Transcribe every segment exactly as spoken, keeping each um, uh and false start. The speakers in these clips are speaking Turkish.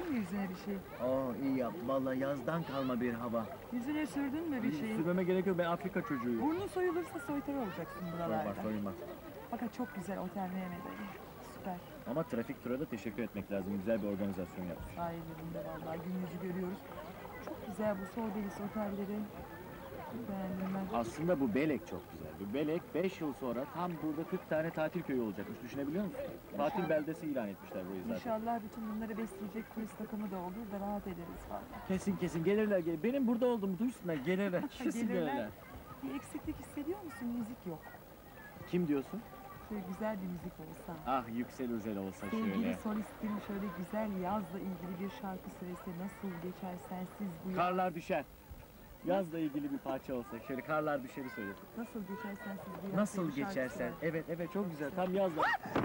mü yüzüne bir şey? Oo iyi yap. Vallahi yazdan kalma bir hava. Yüzüne sürdün mü bir şey? Sürmeme gerek yok. Ben Afrika çocuğuyum. Burnun soyulursa soytarı olacaksın buralarda. Soyulmaz, soyulmaz. Fakat çok güzel otel Mehmet Ali. Süper. Ama trafik tura da teşekkür etmek lazım. Güzel bir organizasyon yapmış. Sahillerinde vallahi gün yüzü görüyoruz. Çok güzel bu Sorbelis otelleri. Beğendim ben. Aslında bu Belek çok güzel. Bu Belek beş yıl sonra tam burada kırk tane tatil köyü olacakmış. Düşünebiliyor musun? Tatil beldesi ilan etmişler burayı zaten. İnşallah bütün bunları besleyecek turist takımı da olur da rahat ederiz vallahi. Kesin kesin gelirler. Gelir. Benim burada olduğumu duysunlar. Gelirler. Kesin Gelirler. gelirler. Bir eksiklik hissediyor musun? Müzik yok. Kim diyorsun? Şöyle güzel bir müzik olsa. Ah Yüksel Özel olsa Sevgili şöyle. solistim şöyle güzel yazla ilgili bir şarkı söylese nasıl geçer sensiz bu yaz? Karlar düşer. Yazla ilgili bir parça olsa. Şöyle karlar düşeri söyle. Nasıl geçer sensiz bu yaz? Nasıl diye bir şarkısı geçersen. var. Evet evet çok güzel. Tam yazla.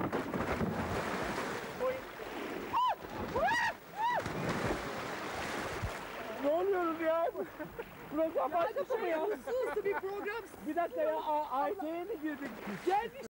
Ne oluyoruz ya? Program başladı mı ya? Sus bir program. Bir dakika ya, A- A T M'ye mi girdik? Gelmiş.